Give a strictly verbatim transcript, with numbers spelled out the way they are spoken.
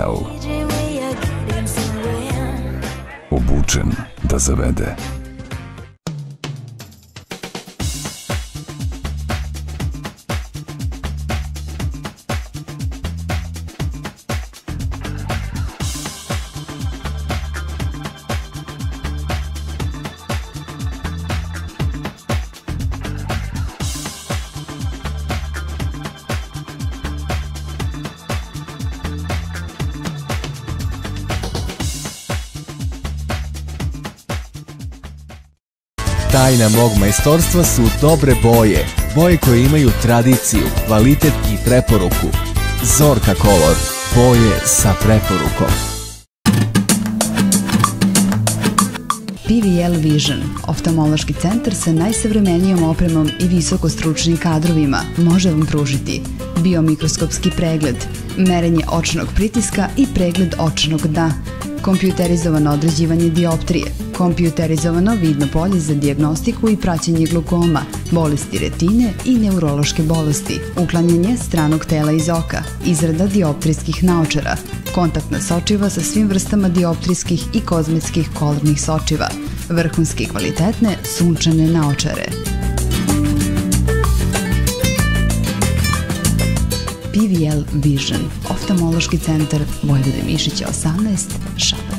L. Obučen da zavede. Tajna mog majstorstva su dobre boje, boje koje imaju tradiciju, kvalitet i preporuku. Zorka Color, boje sa preporukom. P V L Vision, oftalmološki centar sa najsavremenijom opremom i visokostručnim kadrovima, može vam pružiti biomikroskopski pregled, merenje očnog pritiska i pregled očnog dna, kompjuterizovano određivanje dioptrije, kompjuterizovano vidno polje za dijagnostiku i praćenje glukoma, bolesti retine i neurološke bolesti, uklanjanje stranog tela iz oka, izrada dioptrijskih naočara, kontaktna sočiva sa svim vrstama dioptrijskih i kozmetskih kolornih sočiva, vrhunski kvalitetne sunčane naočare. P V L Vision, oftalmološki centar Vojvode Mišića osamnaest, Šabac.